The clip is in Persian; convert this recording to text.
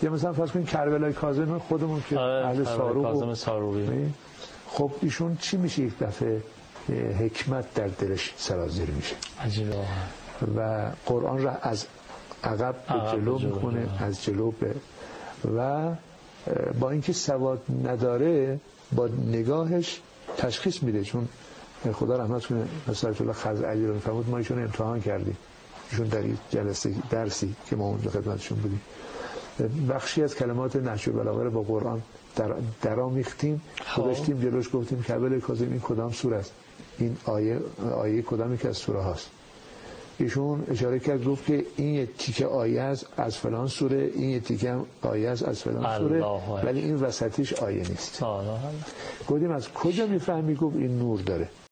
یا مثلا فرض کنید کربلای کاظم خودمون که اهل ساروق، خب ایشون چی میشه؟ یک دفعه حکمت در دلش سرازیر میشه. عجیبه. و قرآن را از عقب به جلو میکنه، از جلو به، و با اینکه سواد نداره با نگاهش تشخیص میده. چون خدا رحمت کنه مثلا الله خزعلی رو میفرمود ما ایشون امتحان کردیم، ایشون در این جلسه درسی که ما اونجا خدمتشون بودیم بخشی از کلمات نهج البلاغه رو با قرآن درآمیختیم، گذاشتیم جلوش، گفتیم کربلای کاظم این کدام سوره است، این آیه کدامی که از سوره هاست. ایشون اشاره کرد گفت که این یک تیکه آیه است از فلان سوره، این یک تیکه آیه است از فلان سوره، ولی این وسطیش آیه نیست. گفتیم از کجا میفهمی؟ گفت این نور داره.